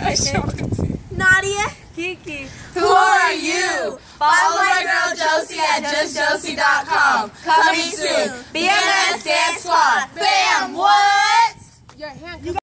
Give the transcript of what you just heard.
Nadia. Kiki. Who are you? Follow my girl Jossie at JustJOSSIE.com. Coming soon.